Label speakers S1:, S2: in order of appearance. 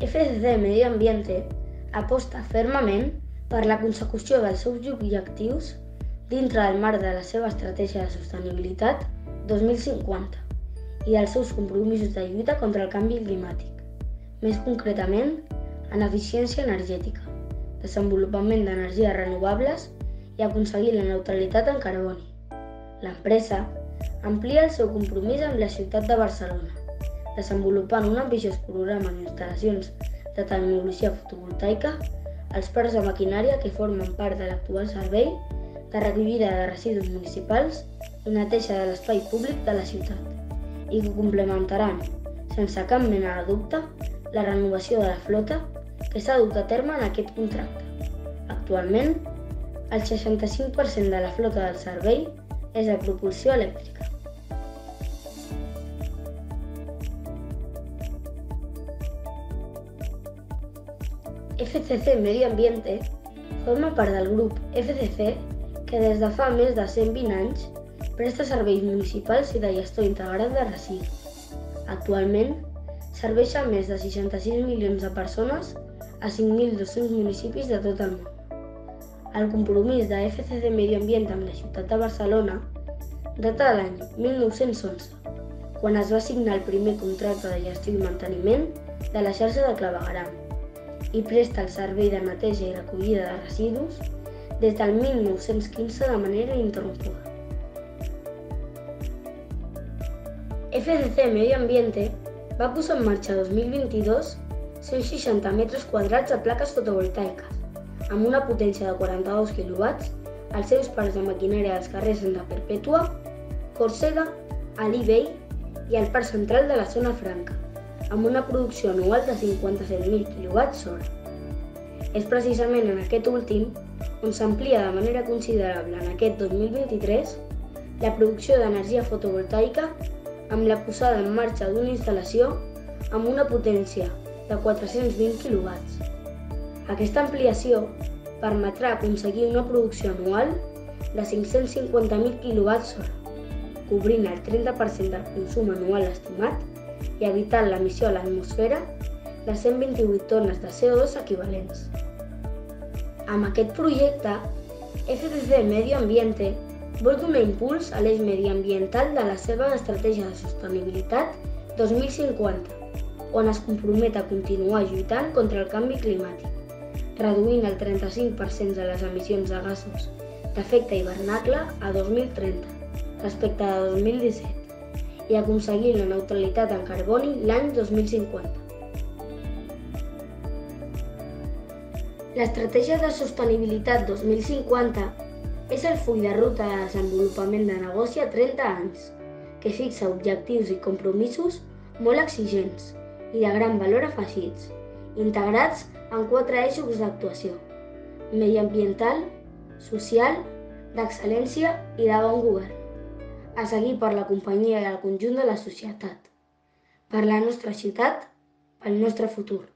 S1: FCC Medio Ambiente aposta fermament per la consecució dels seus objectius dintre del marc de la seva estratègia de sostenibilitat 2050 i dels seus compromisos de lluita contra el canvi climàtic, més concretament en eficiència energètica, desenvolupament d'energies renovables i aconseguir la neutralitat en carboni. L'empresa amplia el seu compromís amb la ciutat de Barcelona, desenvolupant un ambiciós programa d'instal·lacions de tecnologia fotovoltaica als parcs de maquinària que formen part de l'actual servei de recollida de residus municipals i neteja de l'espai públic de la ciutat i que complementaran, sense cap mena de dubte, la renovació de la flota que s'ha dut a terme en aquest contracte. Actualment, el 65% de la flota del servei és de propulsió elèctrica. FCC Medio Ambiente forma part del grup FCC que des de fa més de 120 anys presta serveis municipals i de gestió integrat de residus. Actualment, serveix a més de 66 milions de persones a 5.200 municipis de tot el món. El compromís de FCC Medio Ambiente amb la ciutat de Barcelona data de l'any 1911, quan es va signar el primer contracte de gestió i manteniment de la xarxa de clavegueram i presta el servei de neteja i recollida de residus des del 1915 de manera ininterrompuda. FCC Medio Ambiente va posar en marxa el 2022 160 metres quadrats de plaques fotovoltaiques amb una potència de 42 kW als seus parcs de maquinària dels carrers Santa Perpètua, Còrsega, Alí Vell i al Parc Central de la Zona Franca, amb una producció anual de 57.000 kWh. És precisament en aquest últim on s'amplia de manera considerable en aquest 2023 la producció d'energia fotovoltaica amb la posada en marxa d'una instal·lació amb una potència de 420 kW. Aquesta ampliació permetrà aconseguir una producció anual de 550.000 kWh, cobrint el 30% del consum anual estimat i evitant l'emissió a l'atmosfera de 128 tones de CO2 equivalents. Amb aquest projecte, FCC Medio Ambiente vol donar impuls a l'eix mediambiental de la seva estratègia de sostenibilitat 2050, on es compromet a continuar lluitant contra el canvi climàtic, reduint el 35% de les emissions de gasos d'efecte hivernacle a 2030 respecte a 2017 i aconseguir la neutralitat en carboni l'any 2050. L'estratègia de sostenibilitat 2050 és el full de ruta de desenvolupament de negoci a 30 anys, que fixa objectius i compromisos molt exigents i de gran valor afegits, integrats en 4 eixos d'actuació: mediambiental, social, d'excel·lència i de bon govern, a seguir per la companyia i el conjunt de la societat, per la nostra ciutat, pel nostre futur.